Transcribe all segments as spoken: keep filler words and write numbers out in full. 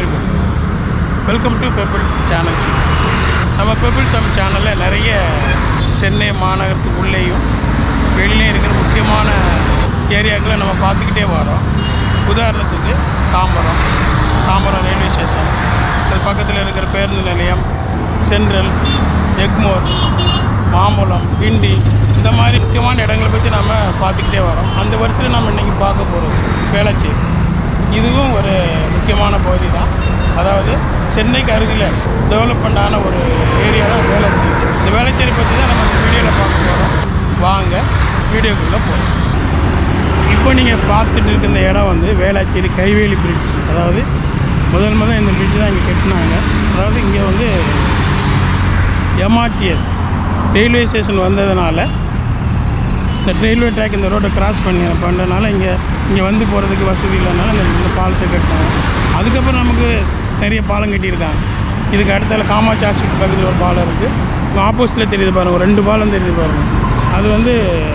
அனைவருக்கும் welcome to pebble சேனல். நம்ம பெபிள் சம் சேனலில் நிறைய சென்னை மாநகரத்துக்கு உள்ளேயும் வெளியிலையும் இருக்கிற முக்கியமான ஏரியாக்களை நம்ம பார்த்துக்கிட்டே வரோம். உதாரணத்துக்கு தாம்பரம் தாம்பரம் ரயில்வே ஸ்டேஷன், அது பக்கத்தில் இருக்கிற பேருந்து நிலையம், சென்ட்ரல், எக்மோர், மாம்பழம், கிண்டி, இந்த மாதிரி முக்கியமான இடங்களை பற்றி நம்ம பார்த்துக்கிட்டே வரோம். அந்த வரிசையில் நம்ம இன்றைக்கி பார்க்க போகிறோம் வேளச்சேரி. இதுவும் ஒரு முக்கியமான பகுதி தான். அதாவது சென்னைக்கு அருகில் டெவலப்மெண்ட் ஆன ஒரு ஏரியா தான் வேளச்சேரி. இந்த வேளச்சேரி பற்றி தான் நம்ம இந்த வீடியோவில் பார்க்க போகிறோம். வாங்க வீடியோக்குள்ளே போகிறோம். இப்போ நீங்கள் பார்த்துட்டு இருக்க இந்த இடம் வந்து வேளச்சேரி கைவேலி பிரிட்ஜ். அதாவது முதல் முதல் இந்த பிரிட்ஜ் தான் இங்கே கட்டினாங்க. அதாவது இங்கே வந்து எம்ஆர்டிஎஸ் ரயில்வே ஸ்டேஷன் வந்ததுனால இந்த ரயில்வே ட்ராக் இந்த ரோட்டை கிராஸ் பண்ணி பண்ணுறதுனால இங்கே இங்கே வந்து போகிறதுக்கு வசதி இல்லைனால இந்த இந்த பாலத்தை கட்டினாங்க. அதுக்கப்புறம் நமக்கு நிறைய பாலம் கட்டியிருக்காங்க. இதுக்கு அடுத்தால காமாட்சி ஹாஸ்பிட்டல் பக்கத்தில் ஒரு பாலம் இருக்குது. ஆப்போசிட்டில் தெரியுது பாருங்கள், ஒரு ரெண்டு பாலம் தெரியுது பாருங்கள். அது வந்து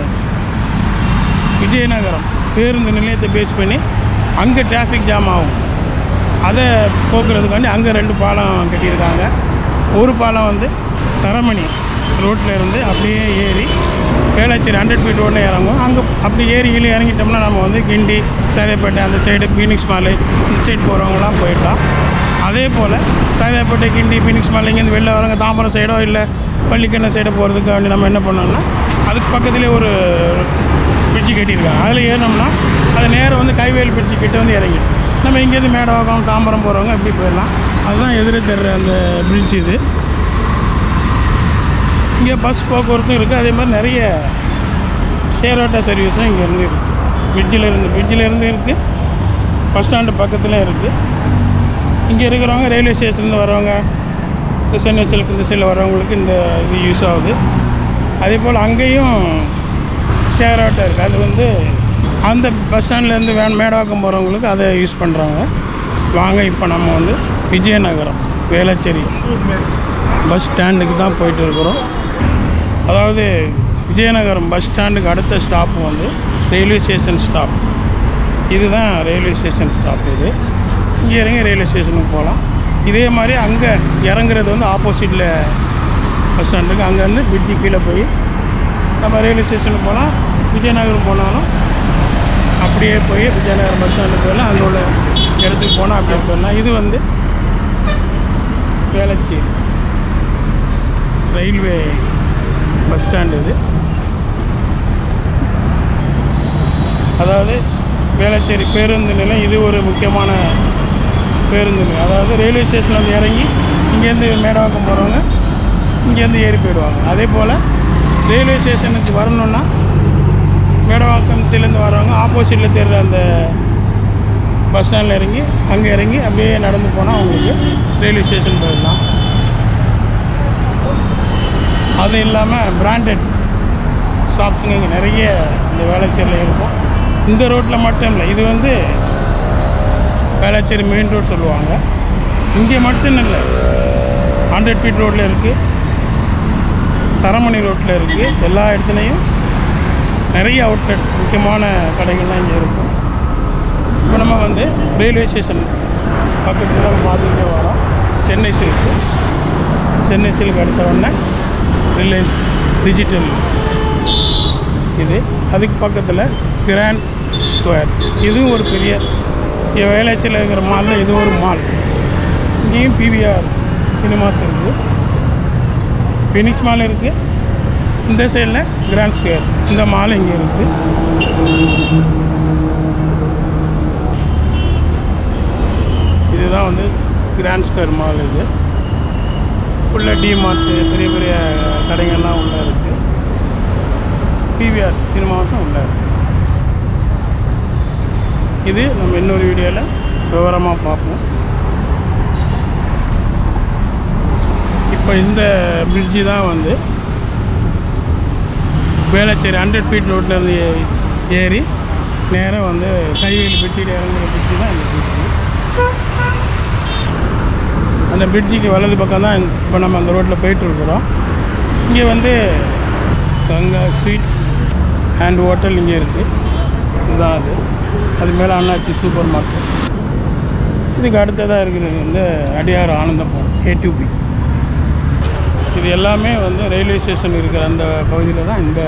விஜயநகரம் பேருந்து நிலையத்தை பேஸ் பண்ணி அங்கே டிராஃபிக் ஜாம் ஆகும். அதை போக்குறதுக்காண்டி அங்கே ரெண்டு பாலம் கட்டியிருக்காங்க. ஒரு பாலம் வந்து தரமணி ரோட்டில் இருந்து அப்படியே ஏறி வேளச்சேரி ஹண்ட்ரட் ஃபீட் ரோட்டில் இறங்கும். அங்கே அப்படி ஏறி கீழே இறங்கிட்டோம்னா நம்ம வந்து கிண்டி, சைதாப்பேட்டை, அந்த சைடு பீனிக்ஸ் மாலை, இந்த சைடு போகிறவங்களாம் போயிட்டோம். அதே போல் சைதாப்பேட்டை, கிண்டி, பீனிக்ஸ் மாலை இங்கேருந்து வெளில வரவங்க தாம்பரம் சைடோ இல்லை பள்ளிக்கண்ணை சைடோ போகிறதுக்கு வேண்டி நம்ம என்ன பண்ணோம்னா அதுக்கு பக்கத்துலேயே ஒரு பிரிட்ஜு கட்டியிருக்காங்க. அதில் ஏறினோம்னா அது நேரம் வந்து கைவேலி பிரிட்ஜு கிட்டே வந்து இறங்கிடும். நம்ம இங்கேருந்து மேடவாக்கம், தாம்பரம் போகிறவங்க இப்படி போயிடலாம். அதுதான் எதிரே தர்ற அந்த பிரிட்ஜ். இது இங்கே பஸ் போக்குவரத்தும் இருக்குது. அதே மாதிரி நிறைய ஷேர் ஆட்டோ சர்வீஸும் இங்கேருந்து இருக்குது. பிரிட்ஜில் இருந்து பிரிட்ஜில் இருந்து இருக்குது. பஸ் ஸ்டாண்டு பக்கத்தில் இருக்குது. இங்கே இருக்கிறவங்க ரயில்வே ஸ்டேஷன்லேருந்து வரவங்க, இந்த சென்னை சில்க் இந்த சைடில் வரவங்களுக்கு இந்த இது யூஸ் ஆகுது. அதே போல் அங்கேயும் ஷேர் ஆட்டோ இருக்குது. அது வந்து அந்த பஸ் ஸ்டாண்ட்லேருந்து வே மேடவாக்கம் போகிறவங்களுக்கு அதை யூஸ் பண்ணுறாங்க. வாங்க இப்போ நம்ம வந்து விஜயநகரம் வேளச்சேரி பஸ் ஸ்டாண்டுக்கு தான் போயிட்டு இருக்கிறோம். அதாவது விஜயநகரம் பஸ் ஸ்டாண்டுக்கு அடுத்த ஸ்டாப்பு வந்து ரயில்வே ஸ்டேஷன் ஸ்டாப். இதுதான் ரயில்வே ஸ்டேஷன் ஸ்டாப். இது இங்கே இறங்கி ரயில்வே ஸ்டேஷனுக்கு போகலாம். இதே மாதிரி அங்கே இறங்குறது வந்து ஆப்போசிட்டில் பஸ் ஸ்டாண்டுக்கு, அங்கேருந்து பிரிட்ஜு கீழே போய் நம்ம ரயில்வே ஸ்டேஷனுக்கு போகலாம். விஜயநகரம் போனாலும் அப்படியே போய் விஜயநகரம் பஸ் ஸ்டாண்டுக்கு போயிடலாம். அங்கே உள்ள இடத்துக்கு போனால் அப்படியே போயிடலாம். இது வந்து வேளச்சேரி ரயில்வே பஸ் ஸ்டாண்டு. இது அதாவது வேளச்சேரி பேருந்து நிலையம். இது ஒரு முக்கியமான பேருந்து நிலையம். அதாவது ரயில்வே ஸ்டேஷனில் வந்து இறங்கி இங்கேருந்து மேடவாக்கம் போகிறவங்க இங்கேருந்து ஏறி போயிடுவாங்க. அதே போல் ரயில்வே ஸ்டேஷனுக்கு வரணுன்னா மேடவாக்கம் சைட்லேருந்து வரவங்க ஆப்போசிட்டில் தெரிகிற அந்த பஸ் ஸ்டாண்டில் இறங்கி அங்கே இறங்கி அப்படியே நடந்து போனால் அவங்களுக்கு ரயில்வே ஸ்டேஷன் போயிடலாம். அது இல்லாமல் பிராண்டட் ஷாப்ஸுங்க இங்கே நிறைய இந்த வேளச்சேரியில் இருக்கும். இந்த ரோட்டில் மட்டும் இல்லை, இது வந்து வேளச்சேரி மெயின் ரோட் சொல்லுவாங்க. இங்கே மட்டும் இல்லை, ஹண்ட்ரட் ஃபீட் ரோட்டில் இருக்குது, தரமணி ரோட்டில் இருக்குது. எல்லா இடத்துலையும் நிறைய அவுட்லெட் முக்கியமான கடைகள்லாம் இங்கே இருக்கும். இப்போ நம்ம வந்து ரயில்வே ஸ்டேஷன் பக்கத்தில் நம்ம பார்த்துக்கிட்டே வரோம். சென்னை சில்க்கு. சென்னை சில்க் அடுத்த உடனே ரிலையன்ஸ் டிஜிட்டல். இது அதுக்கு பக்கத்தில் கிராண்ட் ஸ்கொயர். இதுவும் ஒரு பெரிய வேளச்சேரியில் இருக்கிற மாலில் இது ஒரு மால். இங்கேயும் பிவிஆர் சினிமாஸ் இருக்குது, ஃபீனிக்ஸ் மால் இருக்குது. இந்த சைடில் கிராண்ட் ஸ்கொயர், இந்த மால் இங்கே இருக்குது. இதுதான் வந்து கிராண்ட் ஸ்கொயர் மால். இது உள்ள டிமார்ட்டு, பெரிய பெரிய கடைகள்லாம் உள்ளே இருக்குது. பிவிஆர் சினிமாஸும் உள்ளே இருக்குது. இது நம்ம இன்னொரு வீடியோவில் விவரமாக பார்ப்போம். இப்போ இந்த பிரிட்ஜு தான் வந்து வேளச்சேரி ஹண்ட்ரட் ஃபீட் ரோட்லேருந்து ஏறி நேராக வந்து கைவேலி பிரிட்ஜில் இறங்குற பிரிட்ஜு தான் இந்த பிரிட்ஜு. அந்த பிரிட்ஜுக்கு வலது பக்கம் தான் இப்போ நம்ம அந்த ரோட்டில் போயிட்டுருக்குறோம். இங்கே வந்து கங்கா ஸ்வீட்ஸ் அண்ட் ஹோட்டல் இங்கே இருக்குது. இதுதான் அது. அது மேலே அண்ணாச்சி சூப்பர் மார்க்கெட். இதுக்கு அடுத்ததாக இருக்கிறது வந்து அடியார் ஆனந்தபுரம் ஏடிபி. இது எல்லாமே வந்து ரயில்வே ஸ்டேஷன் இருக்கிற அந்த பகுதியில் தான் இந்த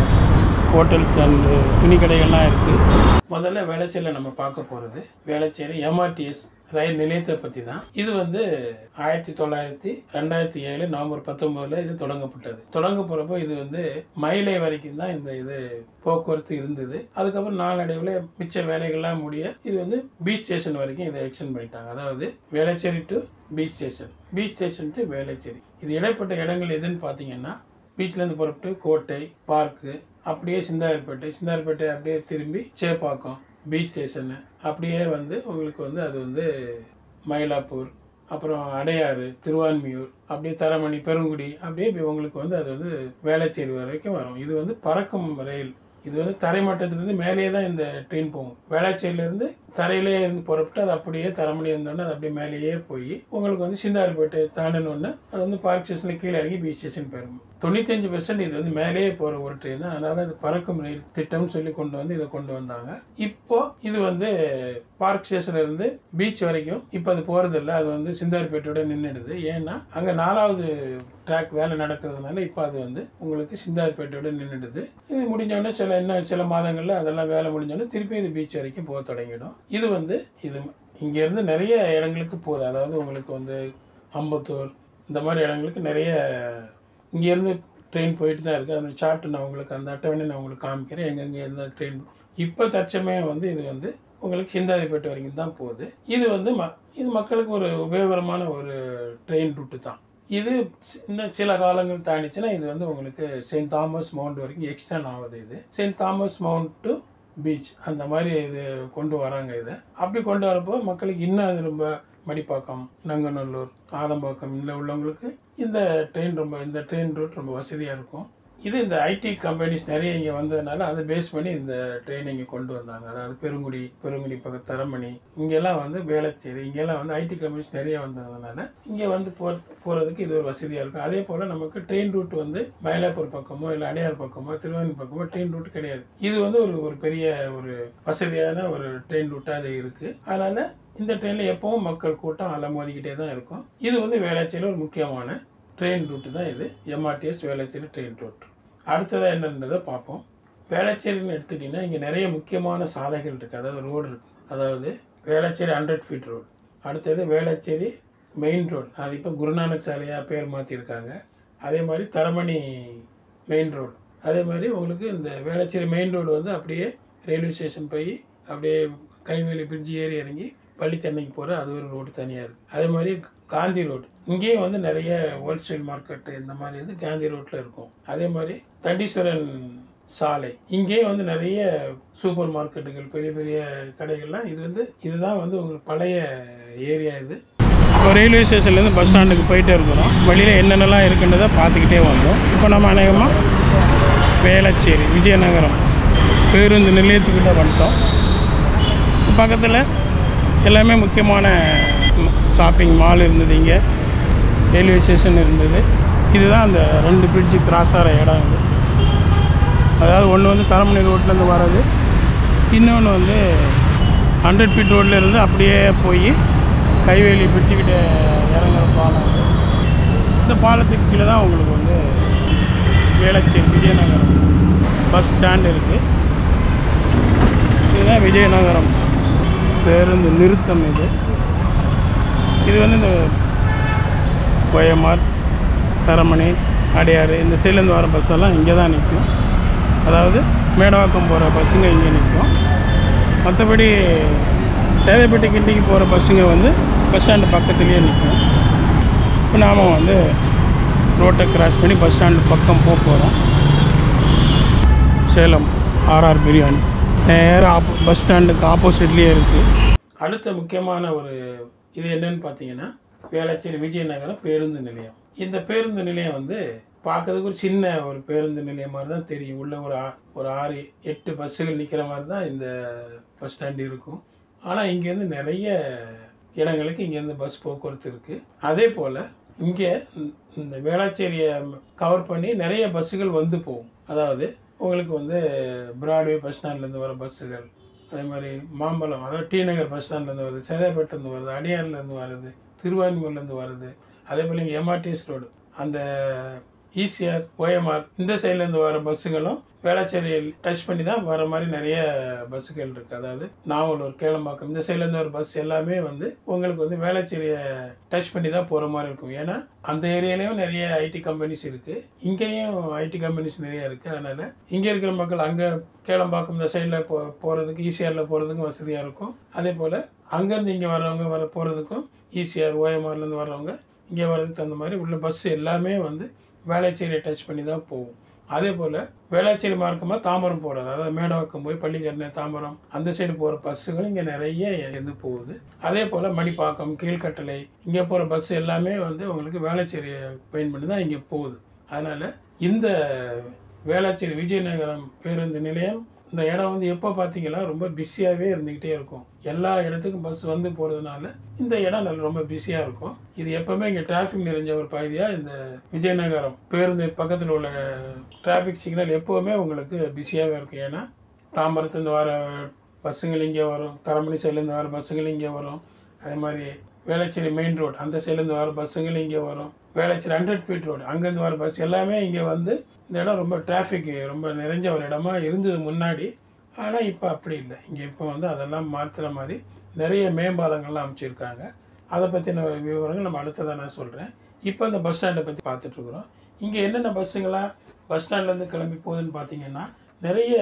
ஹோட்டல்ஸ் அண்ட் துணி கடைகள்லாம் இருக்குது. முதல்ல வேளச்சேரியில் நம்ம பார்க்க போகிறது வேளச்சேரி எம்ஆர்டிஎஸ் ரயில் நிலையத்தை பற்றி தான். இது வந்து ஆயிரத்தி தொள்ளாயிரத்தி ரெண்டாயிரத்தி ஏழு நவம்பர் பத்தொம்போதில் இது தொடங்கப்பட்டது. தொடங்க போகிறப்போ இது வந்து மயிலை வரைக்கும் தான் இந்த இது போக்குவரத்து இருந்தது. அதுக்கப்புறம் நாளடைவில் மிச்ச வேலைகள்லாம் முடிய இது வந்து பீச் ஸ்டேஷன் வரைக்கும் இதை எக்ஸ்டெண்ட் பண்ணிட்டாங்க. அதாவது Velachery to beach station, beach station to Velachery. இது இடைப்பட்ட இடங்கள் எதுன்னு பார்த்தீங்கன்னா பீச்லேருந்து புறப்பட்டு கோட்டை, பார்க்கு, அப்படியே சிந்தாரிப்பேட்டை, சிந்தாரிப்பேட்டை அப்படியே திரும்பி சேப்பாக்கம் பீச் ஸ்டேஷனு, அப்படியே வந்து உங்களுக்கு வந்து அது வந்து மயிலாப்பூர், அப்புறம் அடையாறு, திருவான்மியூர், அப்படியே தரமணி, பெருங்குடி, அப்படியே உங்களுக்கு வந்து அது வந்து வேளச்சேரி வரைக்கும் வரும். இது வந்து பறக்கும் ரயில். இது வந்து தரைமட்டத்திலேருந்து மேலேயே தான் இந்த ட்ரெயின் போகும். வேளச்சேரியிலேருந்து தரையிலே இருந்து புறப்பட்டு அது அப்படியே தரமணி இருந்தோடனே அது அப்படியே மேலேயே போய் உங்களுக்கு வந்து சிந்தாரிப்பேட்டை தாண்டினோடனே அது வந்து பார்க் ஸ்டேஷனில் கீழே இறங்கி பீச் ஸ்டேஷன் போயிருக்கும். தொண்ணூத்தஞ்சு பெர்சன்ட் இது வந்து மேலேயே போகிற ஒரு ட்ரெயின் தான். அதனால இது பறக்கும் ரயில் திட்டம்னு சொல்லி கொண்டு வந்து இதை கொண்டு வந்தாங்க. இப்போ இது வந்து பார்க் ஸ்டேஷன்ல இருந்து பீச் வரைக்கும் இப்போ அது போகிறது இல்லை. அது வந்து சிந்தாரிப்பேட்டையோட நின்றுடுது. ஏன்னா அங்கே நாலாவது ட்ராக் வேலை நடக்கிறதுனால இப்போ அது வந்து உங்களுக்கு சிந்தாரிப்பேட்டையோட நின்றுடுது. இது முடிஞ்சோடனே சில இன்னும் சில மாதங்களில் அதெல்லாம் வேலை முடிஞ்சோடனே திருப்பி இது பீச் வரைக்கும் போக தொடங்கிடும். இது வந்து இது இங்கேருந்து நிறைய இடங்களுக்கு போகுது. அதாவது உங்களுக்கு வந்து அம்பத்தூர் இந்த மாதிரி இடங்களுக்கு நிறைய இங்கேருந்து ட்ரெயின் போயிட்டு தான் இருக்குது. அதோட சார்ட்டு நான் உங்களுக்கு அந்த அட்டவணை நான் உங்களுக்கு காமிக்கிறேன் எங்கெங்கே இருந்த ட்ரெயின். இப்போ தற்சமயம் வந்து இது வந்து உங்களுக்கு சிந்தாரிப்பேட்டை வரைக்கும் தான் போகுது. இது வந்து ம இது மக்களுக்கு ஒரு உபயோகரமான ஒரு ட்ரெயின் ரூட்டு தான். இது இன்னும் சில காலங்கள் தாண்டிச்சுன்னா இது வந்து உங்களுக்கு செயின்ட் தாமஸ் மவுண்ட் வரைக்கும் எக்ஸ்டெண்ட் ஆகுது. இது Saint Thomas Mount to beach அந்த மாதிரி இது கொண்டு வராங்க. இதை அப்படி கொண்டு வரப்போ மக்களுக்கு இன்னும் அது ரொம்ப மடிப்பாக்கம், நங்கநல்லூர், ஆதம்பாக்கம் இதில் உள்ளவங்களுக்கு இந்த ட்ரெயின் ரொம்ப இந்த ட்ரெயின் ரூட் ரொம்ப வசதியாக இருக்கும். இது இந்த ஐடி கம்பெனிஸ் நிறைய இங்கே வந்ததுனால அதை பேஸ் பண்ணி இந்த ட்ரெயின் இங்கே கொண்டு வந்தாங்க. அதாவது பெருங்குடி, பெருங்குடி பக்கம் தரமணி, இங்கெல்லாம் வந்து வேளச்சேரி, இங்கெல்லாம் வந்து ஐடி கம்பெனிஸ் நிறைய வந்ததுனால இங்கே வந்து போ போகிறதுக்கு இது ஒரு வசதியாக இருக்கும். அதே போல் நமக்கு ட்ரெயின் ரூட் வந்து மயிலாப்பூர் பக்கமோ இல்லை அடையார் பக்கமோ திருவாரூர் பக்கமோ ட்ரெயின் ரூட் கிடையாது. இது வந்து ஒரு ஒரு பெரிய ஒரு வசதியான ஒரு ட்ரெயின் ரூட்டாக அது இருக்குது. அதனால் இந்த ட்ரெயினில் எப்பவும் மக்கள் கூட்டம் அலமோதிக்கிட்டே தான் இருக்கும். இது வந்து வேளச்சேரியில் ஒரு முக்கியமான ட்ரெயின் ரூட்டு தான் இது எம்ஆர்டிஎஸ் வேளச்சேரி ட்ரெயின் ரூட். அடுத்ததாக என்னன்றதை பார்ப்போம். வேளச்சேரின்னு எடுத்துக்கிட்டிங்கன்னா இங்கே நிறைய முக்கியமான சாலைகள் இருக்குது, அதாவது ரோடு இருக்குது. அதாவது வேளச்சேரி ஹண்ட்ரட் ஃபீட் ரோடு, அடுத்தது வேளச்சேரி மெயின் ரோடு, அது இப்போ குருநானக் சாலையாக பேர் மாற்றிருக்காங்க. அதே மாதிரி தரமணி மெயின் ரோடு, அதே மாதிரி உங்களுக்கு இந்த வேளச்சேரி மெயின் ரோடு வந்து அப்படியே ரயில்வே ஸ்டேஷன் போய் அப்படியே கைவேலி பிரிட்ஜ் ஏறி இறங்கி பள்ளிக்கண்ணைக்கு போகிற அது ஒரு ரோடு தனியாக இருக்குது. அதே மாதிரி காந்தி ரோடு, இங்கேயும் வந்து நிறைய ஹோல்சேல் மார்க்கெட்டு இந்த மாதிரி வந்து காந்தி ரோட்டில் இருக்கும். அதே மாதிரி தண்டீஸ்வரன் சாலை, இங்கேயும் வந்து நிறைய சூப்பர் மார்க்கெட்டுகள், பெரிய பெரிய கடைகள்லாம் இது வந்து இதுதான் வந்து உங்களுக்கு பழைய ஏரியா. இது இப்போ ரயில்வே ஸ்டேஷன்லேருந்து பஸ் ஸ்டாண்டுக்கு போயிட்டே இருக்கிறோம். வழியில் என்னென்னலாம் இருக்குன்றதை பார்த்துக்கிட்டே வந்தோம். இப்போ நம்ம அநேகமாக வேளச்சேரி விஜயநகரம் பேருந்து நிலையத்துக்கிட்ட வந்துட்டோம். பக்கத்தில் எல்லாமே முக்கியமான ஷாப்பிங் மால் இருந்தது, இங்கே ரயில்வே ஸ்டேஷன் இருந்தது. இதுதான் அந்த ரெண்டு பிரிட்ஜு கிராஸ் ஆகிற இடம். இது அதாவது ஒன்று வந்து தரமணி ரோட்லேருந்து வர்றது, இன்னொன்று வந்து ஹண்ட்ரட் ஃபீட் ரோட்டில் இருந்து அப்படியே போய் கைவேலி பிரிட்ஜுக்கிட்ட இறங்குற பாலம். இந்த பாலத்துக்கு கீழே தான் உங்களுக்கு வந்து வேளச்சேரி விஜயநகரம் பஸ் ஸ்டாண்டு இருக்குது. இதுதான் விஜயநகரம் பேருந்து நிறுத்தம். இது இது வந்து இந்த கோயமார், தரமணி, அடையாறு இந்த சைட்லேருந்து வர பஸ்ஸெல்லாம் இங்கே தான் நிற்கும். அதாவது மேடவாக்கம் போகிற பஸ்ஸுங்க இங்கே நிற்கும். மற்றபடி சேதைப்பேட்டை கிண்டிக்கு போகிற பஸ்ஸுங்க வந்து பஸ் ஸ்டாண்டு பக்கத்துலேயே நிற்கும். இப்போ நாம் வந்து ரோட்டை கிராஸ் பண்ணி பஸ் ஸ்டாண்டு பக்கம் போக போகிறோம். சேலம் ஆர்ஆர் பிரியாணி நேராக ஆப்போ பஸ் ஸ்டாண்டுக்கு ஆப்போசிட்லேயே இருக்குது. அடுத்த முக்கியமான ஒரு இது என்னன்னு பார்த்தீங்கன்னா வேளச்சேரி விஜயநகரம் பேருந்து நிலையம். இந்த பேருந்து நிலையம் வந்து பார்க்கறதுக்கு ஒரு சின்ன ஒரு பேருந்து நிலையம் மாதிரி தான் தெரியும். உள்ள ஒரு ஒரு ஆறு எட்டு பஸ்ஸுகள் நிற்கிற மாதிரி தான் இந்த பஸ் ஸ்டாண்டு இருக்கும். ஆனால் இங்கேருந்து நிறைய இடங்களுக்கு இங்கேருந்து பஸ் போக்குவரத்து இருக்குது. அதே போல் இங்கே இந்த வேளச்சேரியை கவர் பண்ணி நிறைய பஸ்ஸுகள் வந்து போகும். அதாவது உங்களுக்கு வந்து பிராட்வே பஸ் ஸ்டாண்ட்லேருந்து வர பஸ்ஸுகள், அதே மாதிரி மாம்பழம், அதாவது டி நகர் பஸ் ஸ்டாண்ட்லேருந்து வருது, சேதாப்பேட்டிலேருந்து வருது, அடியார்லேருந்து வருது, திருவான்மூர்லேருந்து வருது. அதே போல் இங்கே எம்ஆர்டிஎஸ் ரோடு, அந்த ஈசிஆர், ஓஎம்ஆர் இந்த சைட்லேருந்து வர பஸ்ஸுகளும் வேளச்சேரியில் டச் பண்ணி தான் வர மாதிரி நிறைய பஸ்ஸுகள் இருக்குது. அதாவது நாவலூர், கேளம்பாக்கம் இந்த சைட்லேருந்து வர பஸ் எல்லாமே வந்து உங்களுக்கு வந்து வேளச்சேரியை டச் பண்ணி தான் போகிற மாதிரி இருக்கும். ஏன்னா அந்த ஏரியாலையும் நிறைய ஐடி கம்பெனிஸ் இருக்குது, இங்கேயும் ஐடி கம்பெனிஸ் நிறைய இருக்குது. அதனால் இங்கே இருக்கிற மக்கள் அங்கே கேளம்பாக்கம் இந்த சைடில் போ போகிறதுக்கு ஈசிஆரில் போகிறதுக்கும் வசதியாக இருக்கும். அதே போல் அங்கேருந்து இங்கே வர்றவங்க வர போகிறதுக்கும் ஈசிஆர், ஓஎம்ஆர்லேருந்து வர்றவங்க இங்கே வர்றதுக்கு தகுந்த மாதிரி உள்ள பஸ் எல்லாமே வந்து வேளச்சேரியை டச் பண்ணி தான் போகும். அதே போல் வேளச்சேரி மார்க்கமாக தாம்பரம் போகிறது, அதாவது மேடவாக்கம் போய் பள்ளிக்கரணை, தாம்பரம் அந்த சைடு போகிற பஸ்ஸுகள் இங்கே நிறைய இருந்து போகுது. அதே போல் மணிப்பாக்கம், கீழ்கட்டளை இங்கே போகிற பஸ் எல்லாமே வந்து உங்களுக்கு வேளச்சேரியை பயன் பண்ணி தான் இங்கே போகுது. அதனால் இந்த வேளச்சேரி விஜயநகரம் பேருந்து நிலையம் இந்த இடம் வந்து எப்போ பார்த்தீங்கன்னா ரொம்ப பிஸியாகவே இருந்துக்கிட்டே இருக்கும். எல்லா இடத்துக்கும் பஸ் வந்து போகிறதுனால இந்த இடம் நல்ல ரொம்ப பிஸியாக இருக்கும். இது எப்போவுமே இங்கே டிராஃபிக் நிறைஞ்ச ஒரு பகுதியாக இந்த விஜயநகரம் பேருந்து பக்கத்தில் உள்ள டிராஃபிக் சிக்னல் எப்போவுமே உங்களுக்கு பிஸியாகவே இருக்கும். ஏன்னா தாம்பரத்துலேருந்து வர பஸ்ஸுங்கள் இங்கே வரும், தரமணி சைட்லேருந்து வர பஸ்ஸுகள் இங்கே வரும், அதே மாதிரி வேளச்சேரி மெயின் ரோடு அந்த சைட்லேருந்து வர பஸ்ஸுங்கள் இங்கே வரும், வேளச்சேரி ஹண்ட்ரட் ஃபீட் ரோடு அங்கேருந்து வர பஸ் எல்லாமே இங்கே வந்து இந்த இடம் ரொம்ப டிராஃபிக் ரொம்ப நிறைஞ்ச ஒரு இடமா இருந்தது முன்னாடி. ஆனால் இப்போ அப்படி இல்லை. இங்கே இப்போ வந்து அதெல்லாம் மாற்றுற மாதிரி நிறைய மேம்பாலங்கள்லாம் அமைச்சிருக்காங்க. அதை பற்றின விவரங்கள் நம்ம அடுத்ததாக நான் சொல்கிறேன். இப்போ இந்த பஸ் ஸ்டாண்டை பற்றி பார்த்துட்ருக்குறோம். இங்கே என்னென்ன பஸ்ஸுங்களாம் பஸ் ஸ்டாண்ட்லேருந்து கிளம்பி போகுதுன்னு பார்த்தீங்கன்னா நிறைய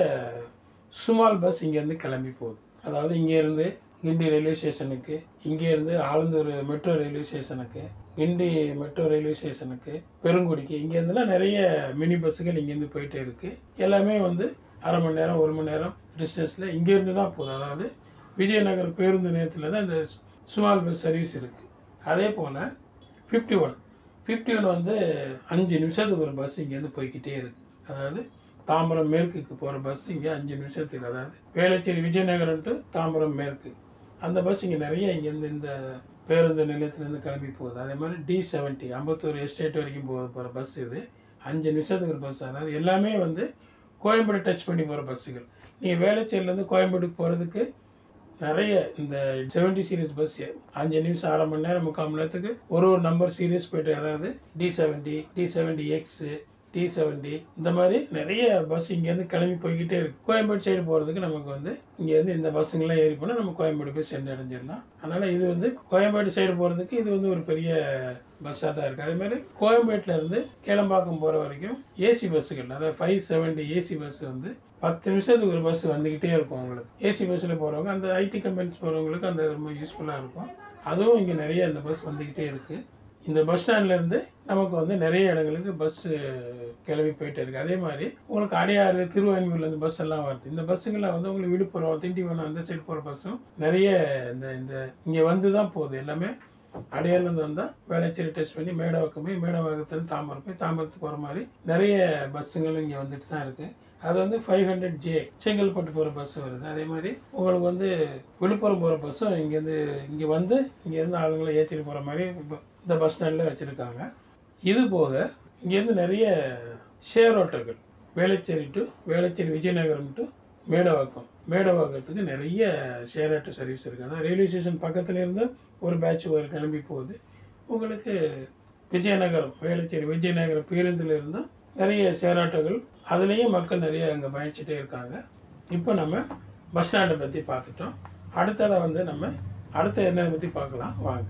சுமால் பஸ் இங்கேருந்து கிளம்பி போகுது. அதாவது இங்கேருந்து கிண்டி ரயில்வே ஸ்டேஷனுக்கு, இங்கேருந்து ஆலந்தூர் மெட்ரோ ரயில்வே ஸ்டேஷனுக்கு, கிண்டி மெட்ரோ ரயில்வே ஸ்டேஷனுக்கு, பெருங்குடிக்கு இங்கேருந்துலாம் நிறைய மினி பஸ்ஸுகள் இங்கேருந்து போயிட்டே இருக்குது. எல்லாமே வந்து அரை மணி நேரம் ஒரு மணி நேரம் டிஸ்டன்ஸில் இங்கேருந்து தான் போகுது. அதாவது விஜயநகர் பேருந்து நிலையத்தில் தான் இந்த ஸ்மால் பஸ் சர்வீஸ் இருக்குது. அதே போல் ஃபிஃப்டி ஒன் ஃபிஃப்டி ஒன் வந்து அஞ்சு நிமிஷத்துக்கு ஒரு பஸ் இங்கேருந்து போய்கிட்டே இருக்குது. அதாவது தாம்பரம் மேற்குக்கு போகிற பஸ் இங்கே அஞ்சு நிமிஷத்துக்கு, அதாவது வேளச்சேரி விஜயநகரம் டு தாம்பரம் மேற்கு அந்த பஸ் இங்கே நிறைய இங்கேருந்து இந்த பேருந்து நிலையத்துலேருந்து கிளம்பி போகுது. அதே மாதிரி டி செவன்ட்டி அம்பத்தூர் எஸ்டேட் வரைக்கும் போக போகிற பஸ் இது அஞ்சு நிமிஷத்துக்கு ஒரு பஸ். அதாவது எல்லாமே வந்து கோயம்பேடு டச் பண்ணி போகிற பஸ்ஸுகள். நீங்கள் வேளச்சேரியிலேருந்து கோயம்பேடுக்கு போகிறதுக்கு நிறைய இந்த செவன்ட்டி சீரீஸ் பஸ் அஞ்சு நிமிஷம் அரை மணி நேரம் முக்கால் மணி நேரத்துக்கு ஒரு ஒரு நம்பர் சீரீஸ் போய்ட்டு, அதாவது T seventy T seventy X T seventy இந்த மாதிரி நிறைய பஸ் இங்கேருந்து கிளம்பி போய்கிட்டே இருக்குது. கோயம்பேடு சைடு போகிறதுக்கு நமக்கு வந்து இங்கேருந்து இந்த பஸ்ஸுங்கெல்லாம் ஏறி போனால் நம்ம கோயம்பேடு போய் சென்று அடைஞ்சிடலாம். அதனால் இது வந்து கோயம்பேடு சைடு போகிறதுக்கு இது வந்து ஒரு பெரிய பஸ்ஸாக தான் இருக்குது. அதேமாதிரி கோயம்பேட்டிலேருந்து கேளம்பாக்கம் போகிற வரைக்கும் ஏசி பஸ்ஸுகள், அதாவது ஃபைவ் செவன்ட்டி ஏசி பஸ் வந்து பத்து நிமிஷத்துக்கு ஒரு பஸ் வந்துக்கிட்டே இருக்கும். உங்களுக்கு ஏசி பஸ்ஸில் போகிறவங்க அந்த ஐடி கம்பெனிஸ் போகிறவங்களுக்கு அந்த ரொம்ப யூஸ்ஃபுல்லாக இருக்கும். அதுவும் இங்கே நிறைய இந்த பஸ் வந்துக்கிட்டே இருக்குது. இந்த பஸ் ஸ்டாண்ட்லேருந்து நமக்கு வந்து நிறைய இடங்களுக்கு பஸ்ஸு கிளம்பி போயிட்டே இருக்குது. அதே மாதிரி உங்களுக்கு அடையாறு, திருவான்மூர்லேருந்து பஸ் எல்லாம் வருது. இந்த பஸ்ஸுங்கெல்லாம் வந்து உங்களுக்கு விழுப்புரம், திண்டிவனம் அந்த சைடு போகிற பஸ்ஸும் நிறைய இந்த இந்த இங்கே வந்து தான் போகுது. எல்லாமே அடையாறுலேருந்து வந்தால் வேளச்சேரி டச் பண்ணி மேடவாக்கம் போய், மேடவாக்கத்துலேருந்து தாம்பரம் போய், தாம்பரத்துக்கு போகிற மாதிரி நிறைய பஸ்ஸுங்களும் இங்கே வந்துட்டு தான் இருக்குது. அது வந்து ஃபைவ் ஹண்ட்ரட் ஜே செங்கல்பட்டு போகிற பஸ்ஸு வருது. அதே மாதிரி உங்களுக்கு வந்து விழுப்புரம் போகிற பஸ்ஸும் இங்கேருந்து இங்கே வந்து இங்கேருந்து ஆளுங்களை ஏற்றிட்டு போகிற மாதிரி இந்த பஸ் ஸ்டாண்டில் வச்சுருக்காங்க. இது போக இங்கேருந்து நிறைய ஷேர் ஆட்டோக்கள் வேளச்சேரி டு வேளச்சேரி விஜயநகரம் டு மேடவாக்கம், மேடவாக்கத்துக்கு நிறைய ஷேர் ஆட்டோ சர்வீஸ் இருக்குது. அதான் ரயில்வே ஸ்டேஷன் பக்கத்தில் இருந்து ஒரு பேட்ச் ஒரு கிளம்பி போகுது. உங்களுக்கு விஜயநகரம் வேளச்சேரி விஜயநகரம் பேருந்தில் இருந்தால் நிறைய ஷேர் ஆட்டோகள், அதுலேயும் மக்கள் நிறைய அங்கே பயணிச்சுட்டே இருக்காங்க. இப்போ நம்ம பஸ் ஸ்டாண்டை பற்றி பார்த்துட்டோம். அடுத்ததாக வந்து நம்ம அடுத்த என்ன பற்றி பார்க்கலாம் வாங்க.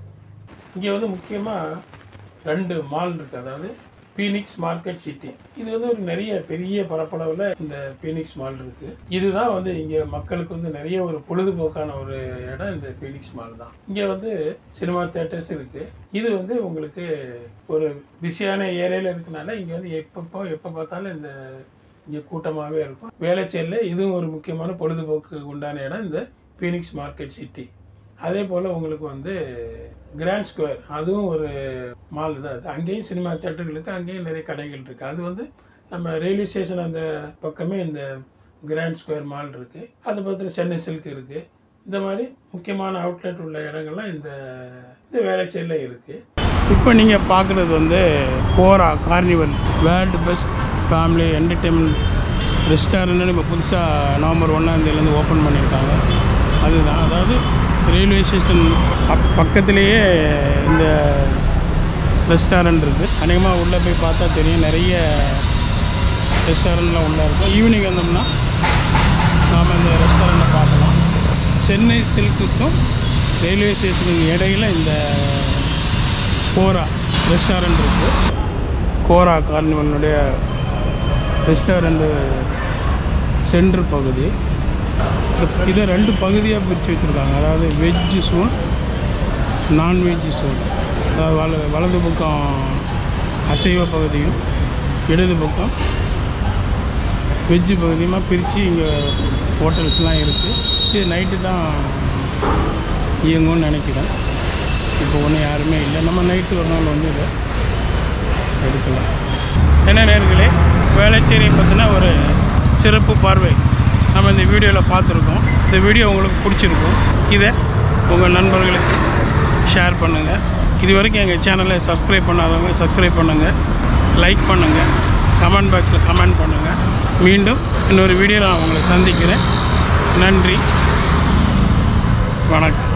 இங்கே வந்து முக்கியமாக ரெண்டு மால் இருக்குது. அதாவது பீனிக்ஸ் மார்க்கெட் சிட்டி, இது வந்து ஒரு நிறைய பெரிய பரப்பளவில் இந்த பீனிக்ஸ் மால் இருக்குது. இதுதான் வந்து இங்கே மக்களுக்கு வந்து நிறைய ஒரு பொழுதுபோக்கான ஒரு இடம் இந்த பீனிக்ஸ் மால் தான். இங்கே வந்து சினிமா தேட்டர்ஸ் இருக்குது. இது வந்து உங்களுக்கு ஒரு பிஸியான ஏரியாவில் இருக்கனால இங்கே வந்து எப்பப்போ எப்போ பார்த்தாலும் இந்த இங்கே கூட்டமாகவே இருக்கும். வேளச்சேரியில் இதுவும் ஒரு முக்கியமான பொழுதுபோக்கு உண்டான இடம் இந்த பீனிக்ஸ் மார்க்கெட் சிட்டி. அதே போல் உங்களுக்கு வந்து கிராண்ட் ஸ்கொயர், அதுவும் ஒரு மால் தான். அது அங்கேயும் சினிமா தேட்டர்களுக்கு அங்கேயும் நிறைய கடைகள் இருக்குது. அது வந்து நம்ம ரயில்வே ஸ்டேஷன் அந்த பக்கமே இந்த கிராண்ட் ஸ்கொயர் மால் இருக்குது. அது பக்கத்தில் சென்னை சில்க் இருக்குது. இந்த மாதிரி முக்கியமான அவுட்லெட் உள்ள இடங்கள்லாம் இந்த இந்த வேளச்சேரியில் இருக்குது. இப்போ நீங்கள் பார்க்குறது வந்து Kora carnival world best family entertainment ரெஸ்டாரண்ட்னு இப்போ புதுசாக நவம்பர் ஒன்றாந்தேதியிலேருந்து ஓப்பன் பண்ணியிருக்காங்க. அதுதான், அதாவது ரயில்வே ஸ்டேஷன் பக் பக்கத்துலேயே இந்த ரெஸ்டாரண்ட் இருக்குது. அநேகமாக உள்ளே போய் பார்த்தா தெரியும், நிறைய ரெஸ்டாரண்ட்லாம் உள்ளே இருக்கும். ஈவினிங் வந்தோம்னா நாம் இந்த ரெஸ்டாரண்ட்டை பார்க்கலாம். சென்னை சில்க்குக்கும் ரயில்வே ஸ்டேஷனுக்கு இடையில் இந்த கோரா ரெஸ்டாரண்ட் இருக்குது. கோரா கார்னிவலுடைய ரெஸ்டாரண்ட்டு சென்ட்ரு பகுதி. இதை ரெண்டு பகுதியாக பிரித்து வச்சுருக்காங்க. அதாவது வெஜ்ஜு சோன், நான்வெஜ்ஜு சோன். அதாவது வல வலது பக்கம் அசைவ பகுதியும் இடது பக்கம் வெஜ்ஜு பகுதியுமா பிரித்து இங்கே ஹோட்டல்ஸ்லாம் இருக்குது. இது நைட்டு தான் இயங்கும்னு நினைக்கிறேன். இப்போ ஒன்றும் யாருமே இல்லை. நம்ம நைட்டு ஒரு நாள் வந்து இதை எடுக்கலாம். என்ன நேர்களே, வேளச்சேரியை பற்றின ஒரு சிறப்பு பார்வை நம்ம இந்த வீடியோவில் பார்த்துருக்கோம். இந்த வீடியோ உங்களுக்கு பிடிச்சிருக்கும். இதை உங்கள் நண்பர்களுக்கு ஷேர் பண்ணுங்கள். இது வரைக்கும் எங்கள் சேனலை சப்ஸ்கிரைப் பண்ணாதவங்க சப்ஸ்கிரைப் பண்ணுங்கள், லைக் பண்ணுங்கள், கமெண்ட் பாக்ஸில் கமெண்ட் பண்ணுங்கள். மீண்டும் இன்னொரு வீடியோவில் நான் உங்களை சந்திக்கிறேன். நன்றி, வணக்கம்.